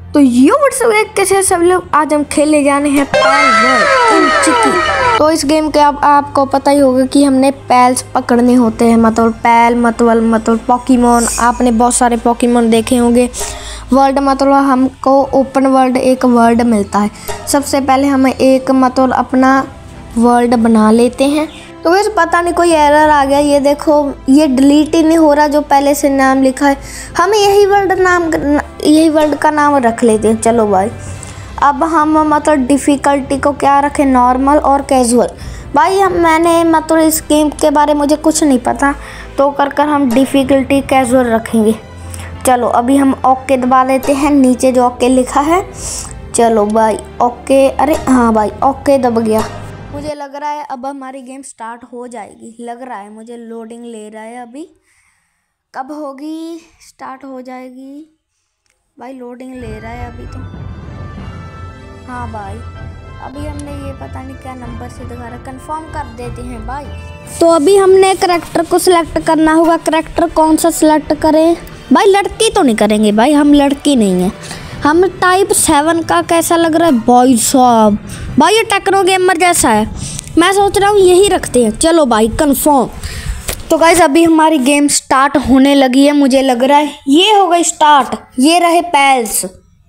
तो ये व्हाट्सएप कैसे सब लोग, आज हम खेलने जाने हैं पैल वर्ल्ड इन चिकी। तो इस गेम के आपको पता ही होगा कि हमने पैल्स पकड़ने होते हैं, मतलब पैल मतलब पॉकीमोन। आपने बहुत सारे पॉकीमोन देखे होंगे। वर्ल्ड मतलब हमको ओपन वर्ल्ड एक वर्ल्ड मिलता है। सबसे पहले हम एक मतलब अपना वर्ल्ड बना लेते हैं। तो वैसे पता नहीं कोई एरर आ गया, ये देखो ये डिलीट ही नहीं हो रहा जो पहले से नाम लिखा है। हम यही वर्ल्ड का नाम रख लेते हैं। चलो भाई, अब हम मतलब डिफ़िकल्टी को क्या रखें, नॉर्मल और कैजुअल। भाई मैंने मतलब इस गेम के बारे में मुझे कुछ नहीं पता, तो कर हम डिफ़िकल्टी कैजुअल रखेंगे। चलो अभी हम ओके दबा देते हैं, नीचे जो ओके लिखा है। चलो भाई ओके, अरे हाँ भाई ओके दब गया। मुझे लग रहा है अब हमारी गेम स्टार्ट हो जाएगी, लग रहा है मुझे। लोडिंग ले रहा है, अभी कब होगी स्टार्ट हो जाएगी भाई। लोडिंग ले रहा है अभी तो। हाँ भाई अभी हमने ये पता नहीं क्या नंबर से दिखा रहा, कंफर्म कर देते हैं भाई। तो अभी हमने करैक्टर को सिलेक्ट करना होगा। करैक्टर कौन सा सिलेक्ट करें भाई? लड़की तो नहीं करेंगे भाई, हम लड़की नहीं है। हम टाइप 7 का कैसा लग रहा है भाई साहब? भाई ये टेक्नो गेमर जैसा है, मैं सोच रहा हूँ यही रखते हैं। चलो भाई कंफर्म। तो गाइस अभी हमारी गेम स्टार्ट होने लगी है, मुझे लग रहा है ये हो गई स्टार्ट। ये रहे पैल्स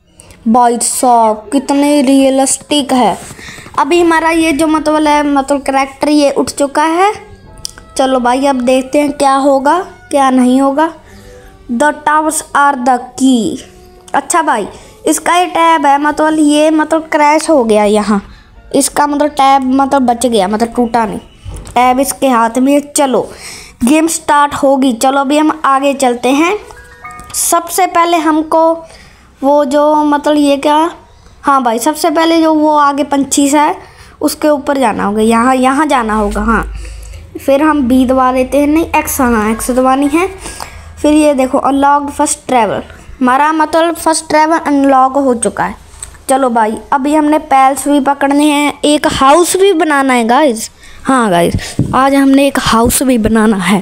भाई साहब, कितने रियलिस्टिक है। अभी हमारा ये जो मतलब करैक्टर ये उठ चुका है। चलो भाई अब देखते हैं क्या होगा क्या नहीं होगा। The towers are the key. अच्छा भाई इसका ये टैब है, मतलब ये मतलब क्रैश हो गया यहाँ, इसका मतलब टैब मतलब बच गया, मतलब टूटा नहीं। टैब इसके हाथ में। चलो गेम स्टार्ट होगी। चलो अभी हम आगे चलते हैं। सबसे पहले हमको वो जो मतलब ये क्या, हाँ भाई सबसे पहले जो वो आगे पंछी सा है उसके ऊपर जाना होगा, यहाँ जाना होगा। हाँ फिर हम बी दबा देते हैं, नहीं एक्स, हाँ एक्स दबानी है। फिर ये देखो अनलॉक फर्स्ट ट्रैवल, हमारा मतलब फर्स्ट ट्रैवल अनलॉक हो चुका है। चलो भाई अभी हमने पैल्स भी पकड़ने हैं, एक हाउस भी बनाना है गाइस। हाँ गाइस आज हमने एक हाउस भी बनाना है,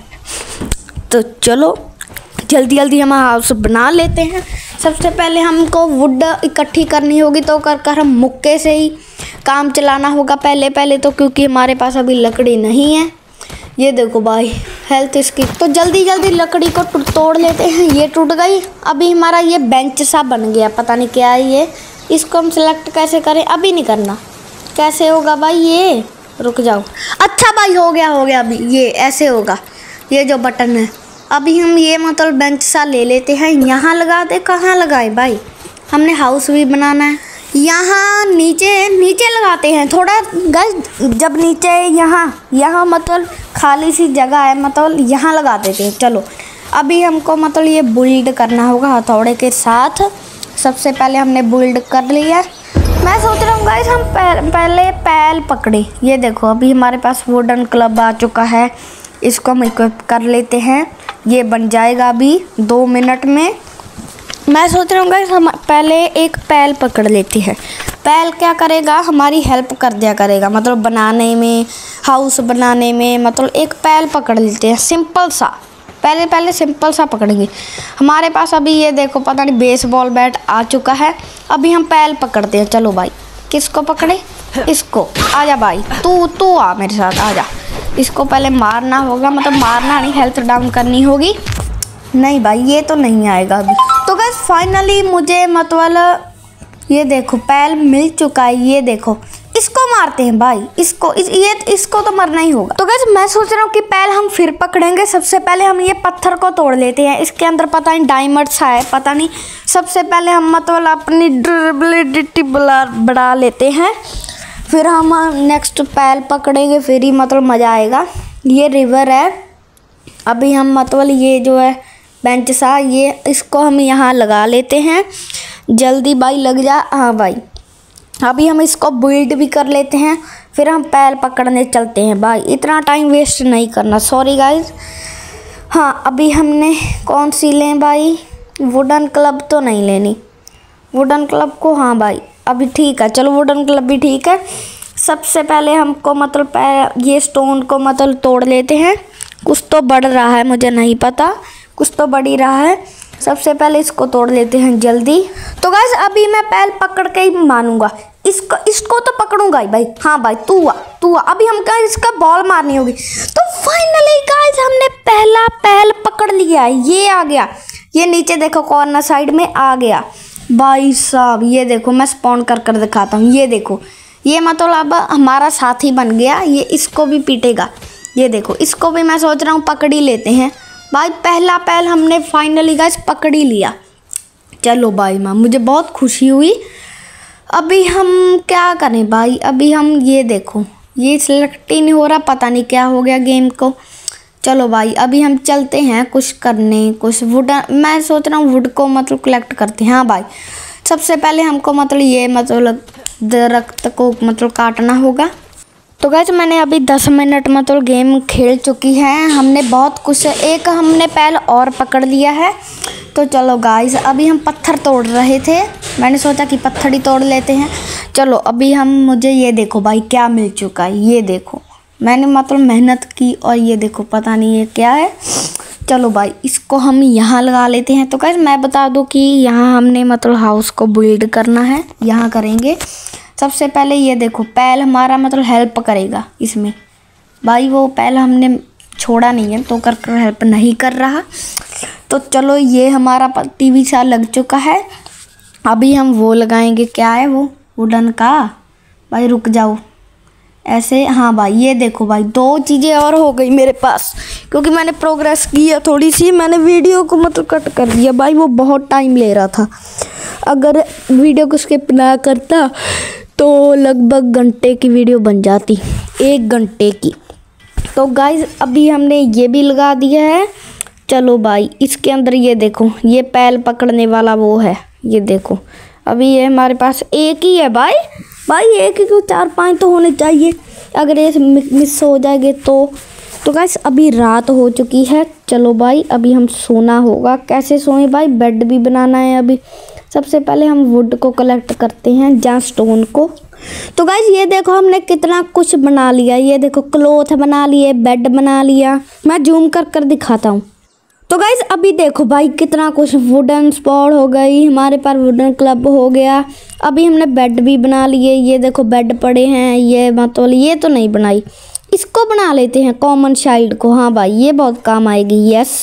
तो चलो जल्दी जल्दी हम हाउस बना लेते हैं। सबसे पहले हमको वुड इकट्ठी करनी होगी, तो कर हम मुक्के से ही काम चलाना होगा पहले तो, क्योंकि हमारे पास अभी लकड़ी नहीं है। ये देखो भाई हेल्थ इसकी, तो जल्दी जल्दी लकड़ी को तोड़ लेते हैं। ये टूट गई। अभी हमारा ये बेंच सा बन गया, पता नहीं क्या है ये। इसको हम सिलेक्ट कैसे करें? अभी नहीं करना, कैसे होगा भाई ये? रुक जाओ। अच्छा भाई हो गया अभी ये ऐसे होगा, ये जो बटन है। अभी हम ये मतलब बेंच सा ले लेते हैं, यहाँ लगा दे। कहाँ लगाए भाई? हमने हाउस भी बनाना है, यहाँ नीचे लगाते हैं थोड़ा गाइस। जब नीचे यहाँ मतलब खाली सी जगह है, मतलब यहाँ लगा देते हैं। चलो अभी हमको मतलब ये बिल्ड करना होगा हथौड़े के साथ। सबसे पहले हमने बिल्ड कर लिया। मैं सोच रहा हूँ गाइस हम पहले पैल पकड़े। ये देखो अभी हमारे पास वुडन क्लब आ चुका है, इसको हम इक्विप कर लेते हैं। ये बन जाएगा अभी 2 मिनट में। मैं सोच रहा हूँ गाइस हम पहले एक पैल पकड़ लेते हैं। पैल क्या करेगा? हमारी हेल्प कर दिया करेगा, मतलब बनाने में, हाउस बनाने में। मतलब एक पैल पकड़ लेते हैं सिंपल सा, पहले सिंपल सा पकड़ेंगे। हमारे पास अभी ये देखो पता नहीं बेसबॉल बैट आ चुका है। अभी हम पैल पकड़ते हैं। चलो भाई किसको पकड़े? इसको। आजा भाई तू आ मेरे साथ, आजा। इसको पहले मारना होगा, मतलब मारना नहीं, हेल्थ डाउन करनी होगी। नहीं भाई ये तो नहीं आएगा अभी। तो गाइस फाइनली मुझे मतलब ये देखो पैल मिल चुका है। ये देखो इसको मारते हैं भाई, इसको तो मरना ही होगा। तो गाइस मैं सोच रहा हूँ कि पैल हम फिर पकड़ेंगे। सबसे पहले हम ये पत्थर को तोड़ लेते हैं, इसके अंदर पता नहीं डायमंड्स है, पता नहीं। सबसे पहले हम मतलब अपनी ड्यूरेबिलिटी बढ़ा लेते हैं, फिर हम नेक्स्ट पैल पकड़ेंगे, फिर ही मतलब मज़ा आएगा। ये रिवर है। अभी हम मतलब ये जो है बेंच सा, ये इसको हम यहाँ लगा लेते हैं। जल्दी भाई लग जा। हाँ भाई अभी हम इसको बिल्ड भी कर लेते हैं, फिर हम पैल पकड़ने चलते हैं। भाई इतना टाइम वेस्ट नहीं करना, सॉरी गाइस। हाँ अभी हमने कौन सी लें भाई? वुडन क्लब तो नहीं लेनी, वुडन क्लब को। हाँ भाई अभी ठीक है, चलो वुडन क्लब भी ठीक है। सबसे पहले हमको मतलब ये स्टोन को मतलब तोड़ लेते हैं। कुछ तो बढ़ रहा है, मुझे नहीं पता, कुछ तो बढ़ ही रहा है। सबसे पहले इसको तोड़ लेते हैं जल्दी। तो गाइस अभी मैं पैल पकड़ के ही मानूंगा, इसको तो पकड़ूंगा ही भाई। हाँ भाई तू आ अभी हम क्या इसका बॉल मारनी होगी। तो फाइनली गाइस हमने पहला पैल पकड़ लिया, ये आ गया, ये नीचे देखो कॉर्नर साइड में आ गया भाई साहब। ये देखो मैं स्पॉन कर दिखाता हूँ, ये देखो ये मतलब अब हमारा साथी बन गया, ये इसको भी पीटेगा। ये देखो इसको भी मैं सोच रहा हूँ पकड़ ही लेते हैं भाई। पहला पैल हमने फाइनली गाइस पकड़ ही लिया। चलो भाई माँ मुझे बहुत खुशी हुई। अभी हम क्या करें भाई, अभी हम ये देखो ये सिलेक्ट ही नहीं हो रहा, पता नहीं क्या हो गया गेम को। चलो भाई अभी हम चलते हैं कुछ करने, कुछ वुड मैं सोच रहा हूँ वुड को मतलब कलेक्ट करते हैं। हाँ भाई सबसे पहले हमको मतलब ये मतलब दरख्त को मतलब काटना होगा। तो गाइस मैंने अभी 10 मिनट मतलब गेम खेल चुकी है, हमने बहुत कुछ, एक हमने पैल और पकड़ लिया है। तो चलो गाइस अभी हम पत्थर तोड़ रहे थे, मैंने सोचा कि पत्थर ही तोड़ लेते हैं। चलो अभी मुझे ये देखो भाई क्या मिल चुका है, ये देखो मैंने मतलब मेहनत की और ये देखो पता नहीं ये क्या है। चलो भाई इसको हम यहाँ लगा लेते हैं। तो गाइस मैं बता दूँ कि यहाँ हमने मतलब हाउस को बिल्ड करना है, यहाँ करेंगे। सबसे पहले ये देखो पैल हमारा मतलब हेल्प करेगा इसमें भाई, वो पैल हमने छोड़ा नहीं है तो कर हेल्प नहीं कर रहा। तो चलो ये हमारा टीवी सा लग चुका है, अभी हम वो लगाएंगे, क्या है वो वुडन का भाई, रुक जाओ ऐसे। हाँ भाई ये देखो भाई 2 चीज़ें और हो गई मेरे पास, क्योंकि मैंने प्रोग्रेस किया थोड़ी सी, मैंने वीडियो को मतलब कट कर दिया भाई, वो बहुत टाइम ले रहा था। अगर वीडियो को स्किप ना करता तो लगभग घंटे की वीडियो बन जाती, 1 घंटे की। तो गाइस अभी हमने ये भी लगा दिया है। चलो भाई इसके अंदर ये देखो ये पैल पकड़ने वाला वो है, ये देखो अभी ये हमारे पास एक ही है भाई, एक ही क्यों 4-5 तो होने चाहिए, अगर ये मिस हो जाएंगे तो गाइस अभी रात हो चुकी है। चलो भाई अभी हम सोना होगा, कैसे सोएं भाई, बेड भी बनाना है। अभी सबसे पहले हम वुड को कलेक्ट करते हैं, जहाँ स्टोन को। तो गाइस ये देखो हमने कितना कुछ बना लिया, ये देखो क्लॉथ बना लिए, बेड बना लिया, मैं जूम कर दिखाता हूँ। तो गाइस अभी देखो भाई कितना कुछ, वुडन स्पॉट हो गई हमारे पास, वुडन क्लब हो गया। अभी हमने बेड भी बना लिए, ये देखो बेड पड़े हैं, ये मतलब ये तो नहीं बनाई, इसको बना लेते हैं कॉमन चाइल्ड को। हाँ भाई ये बहुत काम आएगी, यस।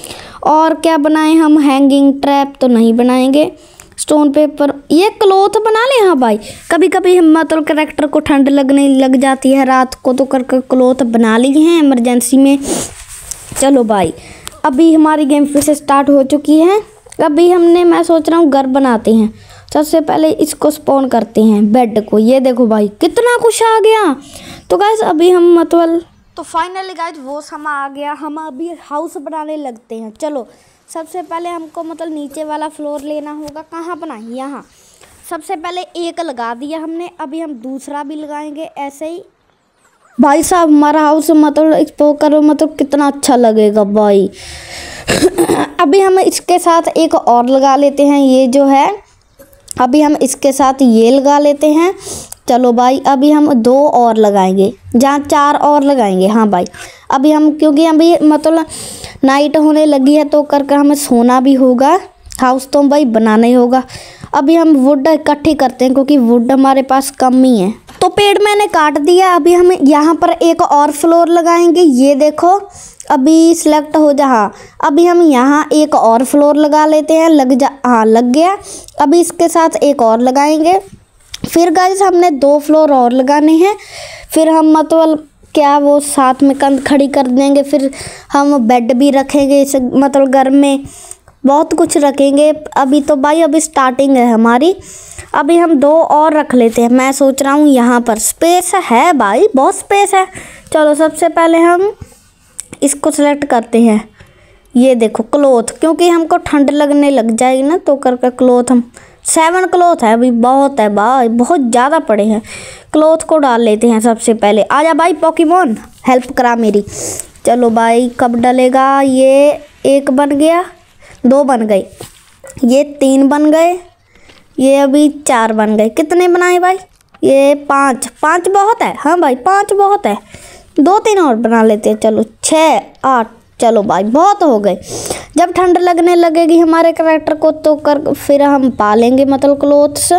और क्या बनाएं हम, हैंगिंग ट्रैप तो नहीं बनाएंगे, स्टोन पेपर, ये क्लॉथ बना ले। हाँ भाई कभी कभी हम मतलब कैरेक्टर को ठंड लगने लग जाती है रात को, तो कर क्लॉथ बना लिए हैं इमरजेंसी में। चलो भाई अभी हमारी गेम फिर से स्टार्ट हो चुकी है। अभी मैं सोच रहा हूँ घर बनाते हैं। सबसे पहले इसको स्पॉन करते हैं बेड को, ये देखो भाई कितना कुछ आ गया। तो गाइस अभी हम मतलब तो फाइनली गाइस वो समय आ गया, हम अभी हाउस बनाने लगते हैं। चलो सबसे पहले हमको मतलब नीचे वाला फ्लोर लेना होगा, कहाँ बनाएं, यहाँ। सबसे पहले एक लगा दिया हमने, अभी हम दूसरा भी लगाएंगे ऐसे ही। भाई साहब हमारा हाउस मतलब एक्सप्लोर करो, मतलब कितना अच्छा लगेगा भाई। अभी हम इसके साथ एक और लगा लेते हैं, ये जो है अभी हम इसके साथ ये लगा लेते हैं। चलो भाई अभी हम 2 और लगाएंगे, जहाँ 4 और लगाएंगे। हाँ भाई अभी हम क्योंकि अभी मतलब नाइट होने लगी है तो कर हमें सोना भी होगा, हाउस तो भाई बनाना ही होगा। अभी हम वुड इकट्ठी करते हैं क्योंकि वुड हमारे पास कम ही है। तो पेड़ मैंने काट दिया, अभी हम यहाँ पर एक और फ्लोर लगाएंगे, ये देखो अभी सिलेक्ट हो जा। हाँ अभी हम यहाँ एक और फ्लोर लगा लेते हैं, हाँ लग गया। अभी इसके साथ एक और लगाएंगे, फिर गाइस हमने 2 फ्लोर और लगाने हैं। फिर हम मतलब क्या वो साथ में कंध खड़ी कर देंगे, फिर हम बेड भी रखेंगे, इस मतलब घर में बहुत कुछ रखेंगे। अभी तो भाई अभी स्टार्टिंग है हमारी, अभी हम 2 और रख लेते हैं। मैं सोच रहा हूँ यहाँ पर स्पेस है भाई, बहुत स्पेस है। चलो सबसे पहले हम इसको सेलेक्ट करते हैं, ये देखो क्लॉथ, क्योंकि हमको ठंड लगने लग जाएगी ना, तो करके क्लॉथ हम 7 क्लॉथ है, अभी बहुत है भाई, बहुत ज़्यादा पड़े हैं। क्लॉथ को डाल लेते हैं सबसे पहले। आजा भाई पोकेमॉन हेल्प करा मेरी। चलो भाई कब डलेगा, ये 1 बन गया, 2 बन गए, ये 3 बन गए, ये अभी 4 बन गए। कितने बनाए भाई, ये 5 बहुत है। हाँ भाई 5 बहुत है, 2-3 और बना लेते हैं। चलो 6, 8, चलो भाई बहुत हो गए। जब ठंड लगने लगेगी हमारे कैरेक्टर को तो फिर हम पालेंगे मतलब क्लोथ्स।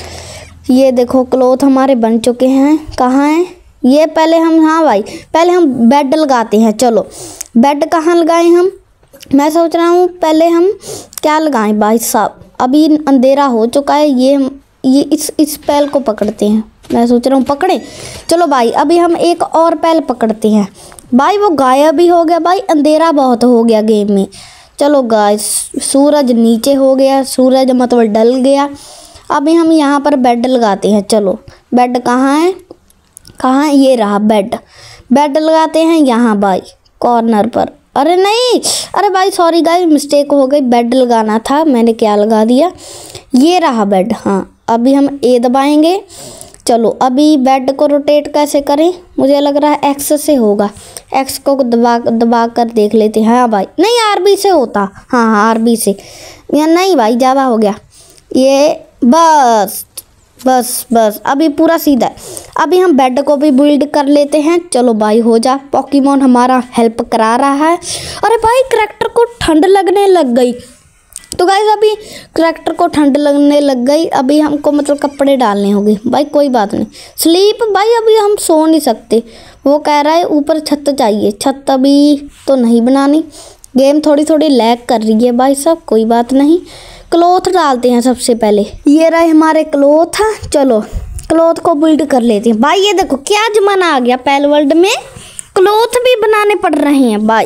ये देखो क्लोथ हमारे बन चुके हैं। कहाँ हैं ये? पहले हम, हाँ भाई पहले हम बेड लगाते हैं। चलो बेड कहाँ लगाएं हम? मैं सोच रहा हूँ पहले हम क्या लगाएं भाई साहब। अभी अंधेरा हो चुका है। ये इस पैल को पकड़ते हैं। मैं सोच रहा हूँ पकड़े। चलो भाई अभी हम एक और पैल पकड़ते हैं। भाई वो गायब भी हो गया भाई, अंधेरा बहुत हो गया गेम में। चलो गाइस सूरज नीचे हो गया, सूरज मतलब ढल गया। अभी हम यहाँ पर बेड लगाते हैं। चलो बेड कहाँ है? कहाँ? ये रहा बेड। बेड लगाते हैं यहाँ भाई कॉर्नर पर। अरे नहीं, अरे भाई सॉरी गाइस मिस्टेक हो गई, बेड लगाना था, मैंने क्या लगा दिया। ये रहा बेड। हाँ अभी हम ए दबाएंगे। चलो अभी बेड को रोटेट कैसे करें? मुझे लग रहा है एक्स से होगा। एक्स को दबा कर देख लेते हैं। हाँ भाई नहीं आरबी से होता। हाँ आरबी से, या नहीं भाई ज़्यादा हो गया ये। बस बस बस अभी पूरा सीधा है। अभी हम बेड को भी बिल्ड कर लेते हैं। चलो भाई हो जा। पॉकीमोन हमारा हेल्प करा रहा है। अरे भाई करैक्टर को ठंड लगने लग गई। तो गाइस अभी करैक्टर को ठंड लगने लग गई। अभी हमको मतलब कपड़े डालने होंगे भाई। कोई बात नहीं, स्लीप भाई अभी हम सो नहीं सकते। वो कह रहा है ऊपर छत चाहिए। छत अभी तो नहीं बनानी, गेम थोड़ी लैग कर रही है भाई साहब। कोई बात नहीं, क्लॉथ डालते हैं सबसे पहले। ये रहे हमारे क्लॉथ। चलो क्लॉथ को बिल्ड कर लेते हैं भाई। ये देखो क्या जमाना आ गया, पैल वर्ल्ड में क्लॉथ भी बनाने पड़ रहे हैं भाई।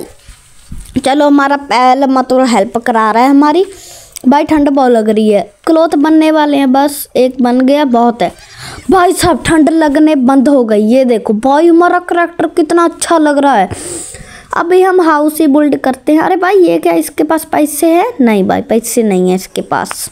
चलो हमारा पैल मतलब हेल्प करा रहा है हमारी। भाई ठंड बहुत लग रही है, क्लॉथ बनने वाले हैं, बस एक बन गया बहुत है भाई साहब। ठंड लगने बंद हो गई। ये देखो भाई हमारा करैक्टर कितना अच्छा लग रहा है। अभी हम हाउस ही बिल्ड करते हैं। अरे भाई ये क्या, इसके पास पैसे है? नहीं भाई पैसे नहीं है इसके पास।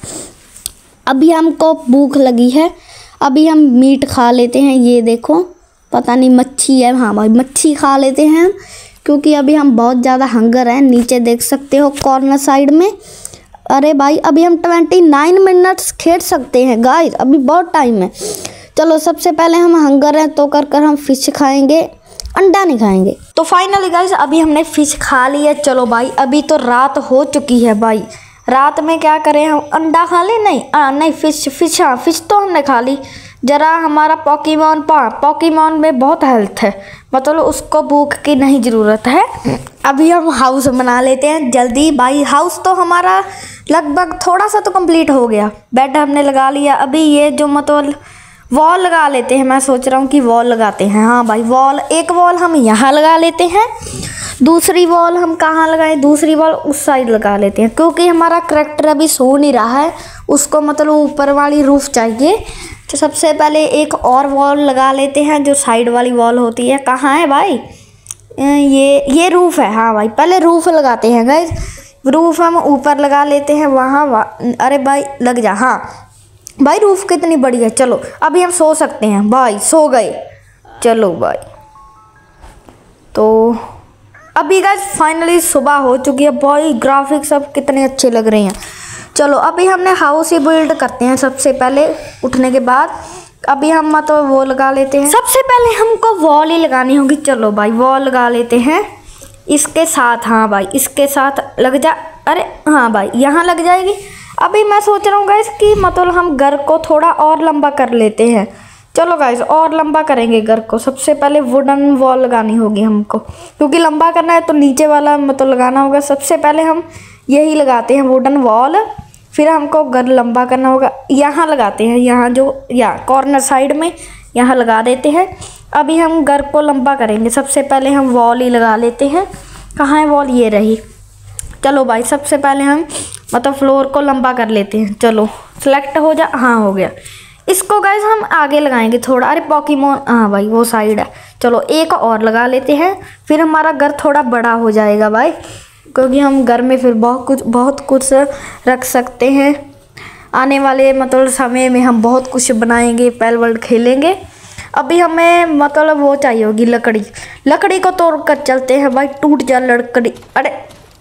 अभी हमको भूख लगी है, अभी हम मीट खा लेते हैं। ये देखो पता नहीं मच्छी है। हाँ भाई मच्छी खा लेते हैं क्योंकि अभी हम बहुत ज़्यादा हंगर हैं। नीचे देख सकते हो कॉर्नर साइड में। अरे भाई अभी हम 29 मिनट्स खेल सकते हैं गाइस, अभी बहुत टाइम है। चलो सबसे पहले हम हंगर हैं तो कर हम फिश खाएंगे, अंडा नहीं खाएंगे। तो फाइनली गाइस अभी हमने फिश खा ली है। चलो भाई अभी तो रात हो चुकी है भाई। रात में क्या करें हम? अंडा खा लें? नहीं फिश। हाँ फिश तो हमने खा ली। ज़रा हमारा पॉकीमोन में बहुत हेल्थ है, मतलब उसको भूख की नहीं ज़रूरत है। अभी हम हाउस बना लेते हैं जल्दी भाई। हाउस तो हमारा लगभग थोड़ा सा तो कंप्लीट हो गया। बेड हमने लगा लिया। अभी ये जो मतलब वॉल लगा लेते हैं। मैं सोच रहा हूँ कि वॉल लगाते हैं। हाँ भाई वॉल, एक वॉल हम यहाँ लगा लेते हैं, दूसरी वॉल हम कहाँ लगाएं? दूसरी वॉल उस साइड लगा लेते हैं क्योंकि हमारा करैक्टर अभी सो नहीं रहा है, उसको मतलब ऊपर वाली रूफ चाहिए। तो सबसे पहले एक और वॉल लगा लेते हैं जो साइड वाली वॉल होती है। कहाँ है भाई? ये रूफ है। हाँ भाई पहले रूफ लगाते हैं गाइस। रूफ हम ऊपर लगा लेते हैं वहाँ। अरे भाई लग जा। हाँ भाई रूफ कितनी बड़ी है। चलो अभी हम सो सकते हैं भाई, सो गए। चलो भाई तो अभी गाइस फाइनली सुबह हो चुकी है भाई। ग्राफिक्स सब कितने अच्छे लग रहे हैं। चलो अभी हमने हाउस ही बिल्ड करते हैं सबसे पहले उठने के बाद। अभी हम मतलब वो लगा लेते हैं। सबसे पहले हमको वॉल ही लगानी होगी। चलो भाई वॉल लगा लेते हैं इसके साथ। हाँ भाई इसके साथ लग जा। अरे हाँ भाई यहाँ लग जाएगी। अभी मैं सोच रहा हूँ गाइस कि मतलब हम घर को थोड़ा और लंबा कर लेते हैं। चलो गाइस और लंबा करेंगे घर को। सबसे पहले वुडन वॉल लगानी होगी हमको क्योंकि लंबा करना है तो नीचे वाला मतलब लगाना होगा। सबसे पहले हम यही लगाते हैं वुडन वॉल, फिर हमको घर लंबा करना होगा। यहाँ लगाते हैं, यहाँ जो कॉर्नर साइड में यहाँ लगा देते हैं। अभी हम घर को लंबा करेंगे। सबसे पहले हम वॉल ही लगा लेते हैं। कहाँ है वॉल? ये रही। चलो भाई सबसे पहले हम मतलब फ्लोर को लंबा कर लेते हैं। चलो सेलेक्ट हो जा। हाँ हो गया। इसको गाइस हम आगे लगाएंगे थोड़ा। अरे पॉकीमोन, हाँ भाई वो साइड है। चलो एक और लगा लेते हैं, फिर हमारा घर थोड़ा बड़ा हो जाएगा भाई, क्योंकि हम घर में फिर बहुत कुछ रख सकते हैं। आने वाले मतलब समय में हम बहुत कुछ बनाएंगे, पैल वर्ल्ड खेलेंगे। अभी हमें मतलब वो चाहिए होगी लकड़ी को तोड़ कर चलते हैं भाई। टूट जा लकड़ी। अरे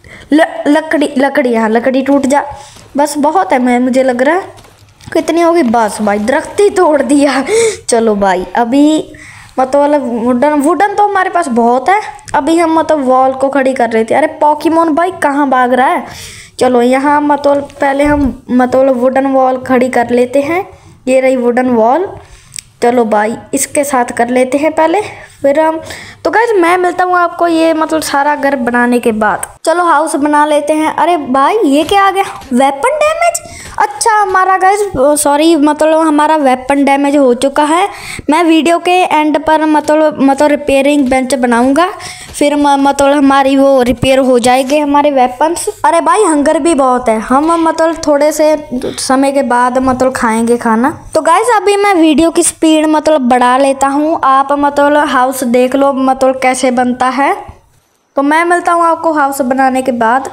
लकड़ी हाँ लकड़ी टूट जा। बस बहुत है, मुझे लग रहा है कितनी होगी। बस भाई दरख्त ही तोड़ दिया। चलो भाई अभी मतलब वुडन तो हमारे पास बहुत है। अभी हम मतलब वॉल को खड़ी कर रहे थे। अरे पॉकीमोन भाई कहाँ भाग रहा है। चलो यहाँ मतलब पहले हम मतलब वुडन वॉल खड़ी कर लेते हैं। ये रही वुडन वॉल। चलो भाई इसके साथ कर लेते हैं पहले, फिर हम तो गाइस मैं मिलता हूँ आपको ये मतलब सारा घर बनाने के बाद। चलो हाउस बना लेते हैं। अरे भाई ये क्या आ गया, वेपन डैमेज। अच्छा हमारा गाइस सॉरी मतलब हमारा वेपन डैमेज हो चुका है। मैं वीडियो के एंड पर मतलब रिपेयरिंग बेंच बनाऊंगा, फिर मतलब हमारी वो रिपेयर हो जाएगी हमारे वेपन्स। अरे भाई हंगर भी बहुत है, हम मतलब थोड़े से समय के बाद मतलब खाएंगे खाना। तो गाइस अभी मैं वीडियो की स्पीड मतलब बढ़ा लेता हूँ, आप मतलब हाउस देख लो मतलब कैसे बनता है। तो मैं मिलता हूँ आपको हाउस बनाने के बाद।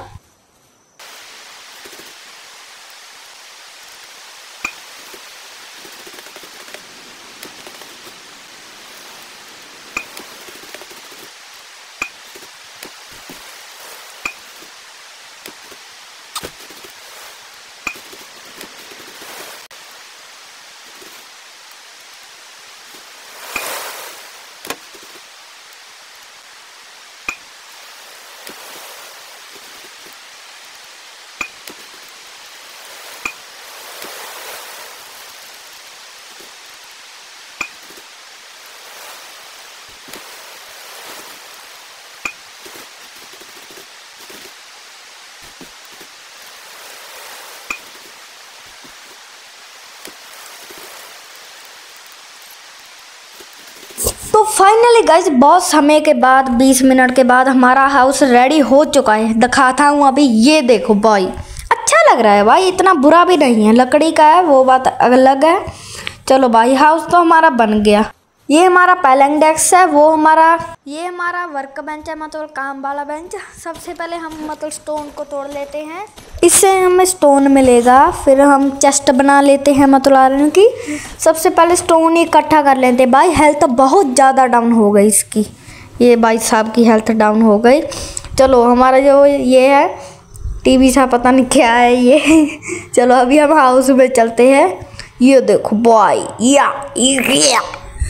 तो फाइनली गाइस बहुत समय के बाद 20 मिनट के बाद हमारा हाउस रेडी हो चुका है। दिखाता हूँ अभी, ये देखो भाई अच्छा लग रहा है भाई, इतना बुरा भी नहीं है। लकड़ी का है वो बात अलग है। चलो भाई हाउस तो हमारा बन गया। ये हमारा पलंग डेस्क है, वो ये हमारा वर्क बेंच है मतलब काम वाला बेंच। सबसे पहले हम मतलब स्टोन को तोड़ लेते हैं, इससे हमें स्टोन मिलेगा। फिर हम चेस्ट बना लेते हैं मतलब आयरन की। सबसे पहले स्टोन इकट्ठा कर लेते हैं। भाई हेल्थ बहुत ज़्यादा डाउन हो गई इसकी, ये भाई साहब की हेल्थ डाउन हो गई। चलो हमारा जो ये है टीवी सा पता नहीं क्या है ये चलो अभी हम हाउस में चलते हैं। ये देखो बॉय या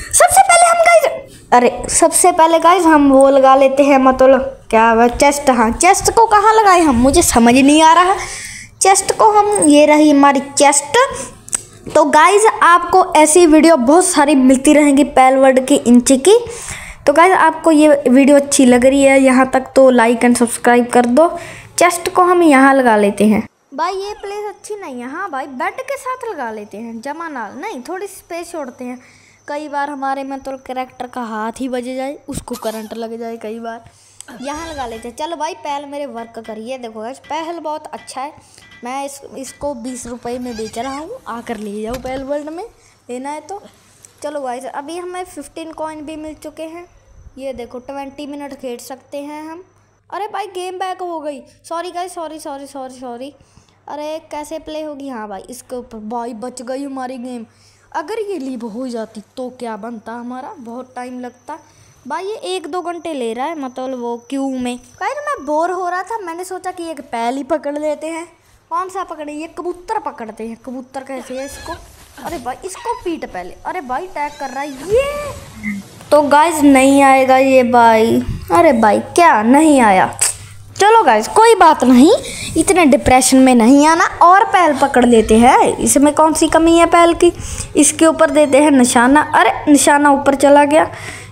सबसे पहले गाइस हम वो लगा लेते हैं मतलब क्या है चेस्ट। हाँ चेस्ट को कहाँ लगाए हम, मुझे समझ नहीं आ रहा। चेस्ट को हम, ये रही हमारी चेस्ट। तो गाइस आपको ऐसी वीडियो बहुत सारी मिलती रहेंगी पैल वर्ल्ड की इंची की। तो गाइस आपको ये वीडियो अच्छी लग रही है यहाँ तक तो लाइक एंड सब्सक्राइब कर दो। चेस्ट को हम यहाँ लगा लेते हैं। भाई ये प्लेस अच्छी नहीं है। हाँ भाई बेड के साथ लगा लेते हैं, जमा नाल नहीं, थोड़ी स्पेस छोड़ते हैं। कई बार हमारे में तो कैरेक्टर का हाथ ही बज जाए, उसको करंट लग जाए, कई बार यहाँ लगा लेते हैं। चलो भाई पहल मेरे वर्क करिए। देखो गाइस पहल बहुत अच्छा है, मैं इसको 20 रुपये में बेच रहा हूँ, आकर ले जाओ पहल वर्ल्ड में लेना है तो। चलो गाइस अभी हमें 15 कॉइन भी मिल चुके हैं। ये देखो 20 मिनट खेल सकते हैं हम। अरे भाई गेम बैक हो गई, सॉरी गाइस सॉरी। अरे कैसे प्ले होगी। हाँ भाई इसके ऊपर भाई बच गई हमारी गेम। अगर ये लीव हो जाती तो क्या बनता हमारा, बहुत टाइम लगता भाई। ये 1-2 घंटे ले रहा है मतलब वो क्यू में। गाइस मैं बोर हो रहा था, मैंने सोचा कि एक पैल ही पकड़ लेते हैं। कौन सा पकड़े, ये कबूतर पकड़ते हैं। कबूतर कैसे है इसको, अरे भाई इसको पीट पहले। अरे भाई टैग कर रहा है ये, तो गाइस नहीं आएगा ये भाई। अरे भाई क्या नहीं आया। चलो गाइस कोई बात नहीं, इतने डिप्रेशन में नहीं आना, और पैल पकड़ लेते हैं। इसमें कौन सी कमी है पैल की। इसके ऊपर देते हैं निशाना। अरे निशाना ऊपर चला गया।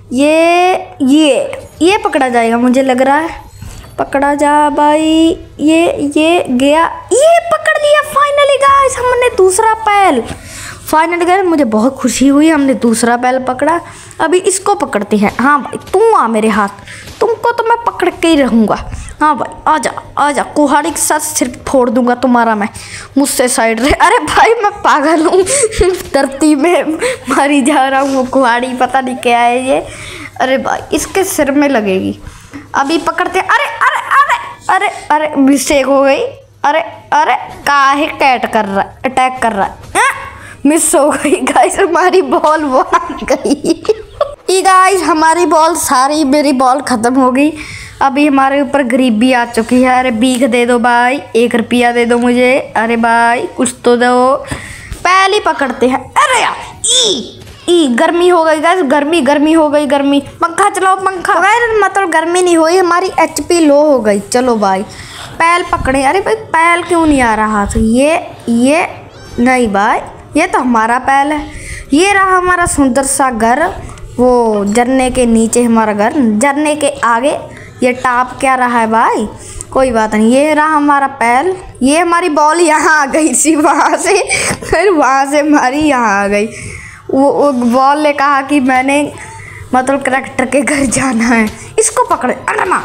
ये पकड़ा जाएगा मुझे लग रहा है। पकड़ा जा भाई, ये गया, ये पकड़ लिया फाइनली गाइस हमने दूसरा पैल। फाइनली गाइस मुझे बहुत खुशी हुई, हमने दूसरा पैल पकड़ा। अभी इसको पकड़ते हैं। हाँ भाई तुम आ मेरे हाथ, तुमको तो मैं पकड़ के ही रहूँगा। हाँ भाई आजा कुहाड़ी के साथ सिर फोड़ दूंगा तुम्हारा मैं, मुझसे साइड रहे। अरे भाई मैं पागल हूँ धरती में मारी जा रहा हूँ, वो कुहाड़ी पता नहीं क्या है ये। अरे भाई इसके सिर में लगेगी। अभी पकड़ते। अरे मिस्टेक हो गई। अरे काहे अटैक कर रहा है। मिस हो गई गाइस, हमारी बॉल भाग गई। गाइस हमारी बॉल सारी, मेरी बॉल खत्म हो गई। अभी हमारे ऊपर गरीबी आ चुकी है। अरे भीख दे दो भाई, 1 रुपया दे दो मुझे। अरे भाई कुछ तो दो। पहले पकड़ते हैं। अरे यार गर्मी हो गई गाइस, गर्मी हो गई, गर्मी। पंखा चलाओ पंखा। तो गाइस मतलब गर्मी नहीं हुई, हमारी HP लो हो गई। चलो भाई पैल पकड़े। अरे भाई पैल क्यों नहीं आ रहा? तो ये नहीं भाई, ये तो हमारा पैल है। ये रहा हमारा सुंदर सा घर, वो झरने के नीचे हमारा घर, झरने के आगे ये टाप क्या रहा है भाई, कोई बात नहीं। ये रहा हमारा पैल। ये हमारी बॉल यहाँ आ गई थी वहाँ से, फिर वहाँ से हमारी यहाँ आ गई। वो बॉल ने कहा कि मैंने मतलब करैक्टर के घर जाना है, इसको पकड़े। अरे माँ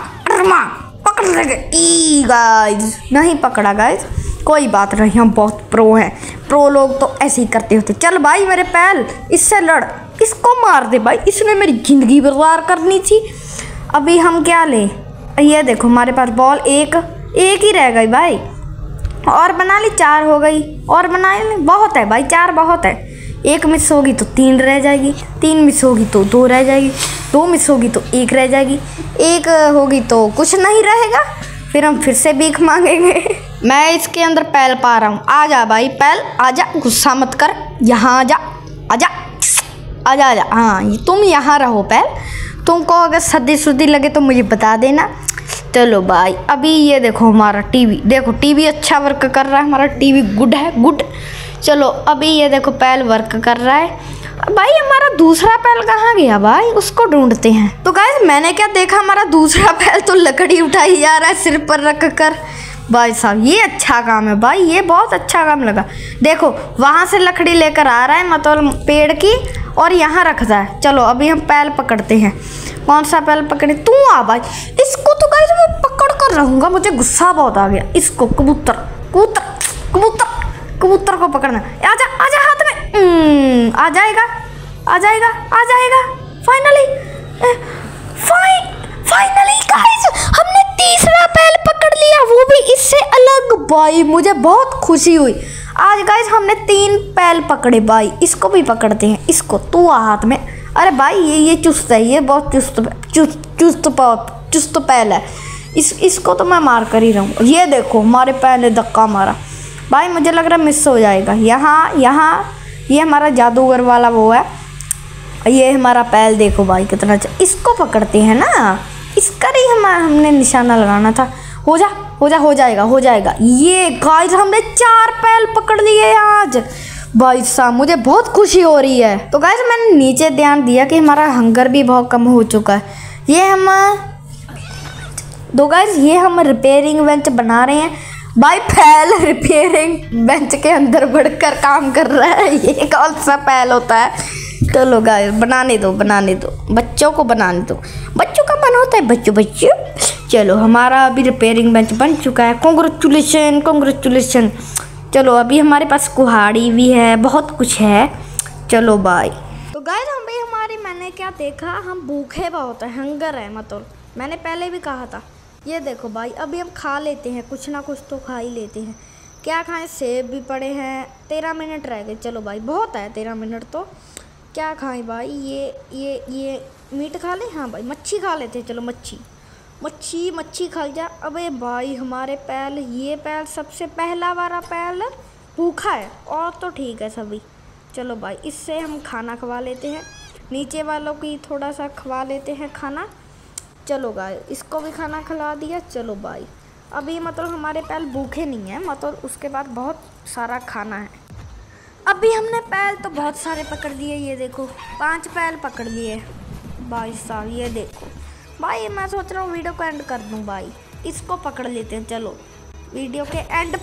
पकड़ लेंगे। ई गाइस नहीं पकड़ा गाइस, कोई बात नहीं, हम बहुत प्रो हैं। प्रो लोग तो ऐसे ही करते होते। चल भाई मेरे पैल, इससे लड़, इसको मार दे भाई, इसने मेरी ज़िंदगी बर्बाद करनी थी। अभी हम क्या लें? ये देखो हमारे पास बॉल एक ही रह गई भाई, और बना ली 4 हो गई, और बना ली, बहुत है भाई 4 बहुत है। 1 मिस होगी तो 3 रह जाएगी, 3 मिस होगी तो 2 रह जाएगी, 2 मिस होगी तो 1 रह जाएगी, 1 होगी तो कुछ नहीं रहेगा, फिर हम फिर से भीख मांगेंगे। मैं इसके अंदर पैल पा रहा हूँ। आ जा भाई पैल, आजा, गुस्सा मत कर, यहाँ आजा आजा आजा आजा। हाँ तुम यहाँ रहो पैल, तुमको अगर सर्दी सुर्दी लगे तो मुझे बता देना। चलो भाई अभी ये देखो हमारा टीवी, देखो टीवी अच्छा वर्क कर रहा है, हमारा टीवी गुड है, गुड। चलो अभी ये देखो पैल वर्क कर रहा है भाई। हमारा दूसरा पैल कहाँ गया भाई, उसको ढूंढते हैं। तो गाइस मैंने क्या देखा, हमारा दूसरा पैल तो लकड़ी उठाई जा रहा है सिर पर रख कर। भाई साहब ये अच्छा काम है भाई, ये बहुत अच्छा काम लगा। देखो वहाँ से लकड़ी लेकर आ रहा है मतलब पेड़ की, और यहाँ रखता है। चलो अभी हम पैल पकड़ते हैं। कौन सा पैल पकड़े? तू आ भाई, इसको तो गाइस मैं पकड़ कर रहूँगा, मुझे गुस्सा बहुत आ गया। इसको कबूतर कबूतर कबूतर कबूतर को पकड़ना। आजा आजा हाथ में, आ जाएगा आ जाएगा आ जाएगा। फाइनली गाइस हमने तीसरा पैल पकड़ लिया, वो भी इससे अलग। भाई मुझे बहुत खुशी हुई आज गाइस, हमने 3 पैल पकड़े भाई। इसको भी पकड़ते हैं, इसको तू आ हाथ में। अरे भाई ये चुस्त है, ये बहुत चुस्त पैल है। इसको तो मैं मार कर ही रहूँ। ये देखो हमारे पैल ने धक्का मारा भाई, मुझे लग रहा है मिस हो जाएगा। यहाँ ये हमारा जादूगर वाला वो है, ये हमारा पैल देखो भाई कितना अच्छा। इसको पकड़ते हैं ना, इसका ही हमने निशाना लगाना था। हो जाएगा। ये गाइस हमने 4 पैल पकड़ लिए आज। भाई साहब मुझे बहुत खुशी हो रही है। तो गाइस मैंने नीचे ध्यान दिया कि हमारा हंगर भी बहुत कम हो चुका है। ये हम रिपेयरिंग बेंच बना रहे हैं भाई। पैल रिपेयरिंग बेंच के अंदर बढ़कर काम कर रहा है, ये कौन सा पैल होता है? चलो गाइस बनाने दो, बच्चों को बनाने दो, बच्चों का मन होता है बच्चों। चलो हमारा अभी रिपेयरिंग बेंच बन चुका है। कॉन्ग्रेचुलेशन। चलो अभी हमारे पास कुहाड़ी भी है, बहुत कुछ है। चलो बाय। तो गाइस मैंने क्या देखा, हम भूखे बहुत है, हंगर है मतलब, मैंने पहले भी कहा था। ये देखो भाई अभी हम खा लेते हैं, कुछ ना कुछ तो खा ही लेते हैं। क्या खाएं? सेब भी पड़े हैं। 13 मिनट रह गए। चलो भाई बहुत है 13 मिनट तो। क्या खाएं भाई? ये मीट खा लें? हाँ भाई मच्छी खा लेते हैं। चलो मच्छी खा जा। अबे भाई हमारे पैल, ये पैल सबसे पहला वाला पैल भूखा है, और तो ठीक है सभी। चलो भाई इससे हम खाना खवा लेते हैं, नीचे वालों की थोड़ा सा खवा लेते हैं खाना। चलो गाइस इसको भी खाना खिला दिया। चलो भाई अभी मतलब हमारे पैल भूखे नहीं हैं, मतलब उसके बाद बहुत सारा खाना है। अभी हमने पैल तो बहुत सारे पकड़ लिए। ये देखो 5 पैल पकड़ लिए भाई साहब। ये देखो भाई मैं सोच रहा हूँ वीडियो को एंड कर दूँ भाई, इसको पकड़ लेते हैं। चलो वीडियो के एंड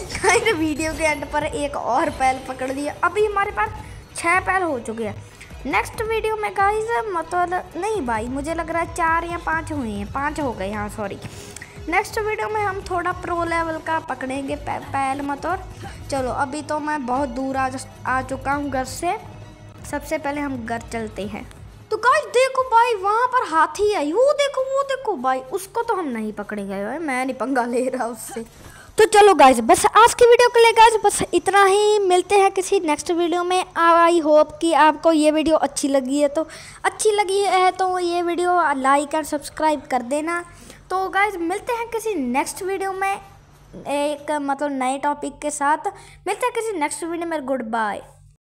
पर एक और पैल पकड़ लिया। अभी हमारे पास 6 पैल हो चुके हैं। नेक्स्ट वीडियो में गाइस मतलब नहीं भाई, मुझे लग रहा है 4 या 5 हुए हैं, 5 हो गए। हाँ सॉरी, नेक्स्ट वीडियो में हम थोड़ा प्रो लेवल का पकड़ेंगे पैल मतलब। चलो अभी तो मैं बहुत दूर आ चुका हूँ घर से। सबसे पहले हम घर चलते हैं। तो गाइस देखो भाई वहाँ पर हाथी है, वो देखो भाई, उसको तो हम नहीं पकड़ेंगे भाई, मैं नहीं पंगा ले रहा उससे। तो चलो गाइस बस आज की वीडियो के लिए गाइस बस इतना ही। मिलते हैं किसी नेक्स्ट वीडियो में। आई होप कि आपको ये वीडियो अच्छी लगी है तो ये वीडियो लाइक और सब्सक्राइब कर देना। तो गाइस मिलते हैं किसी नेक्स्ट वीडियो में, एक मतलब नए टॉपिक के साथ। मिलते हैं किसी नेक्स्ट वीडियो में। Good bye.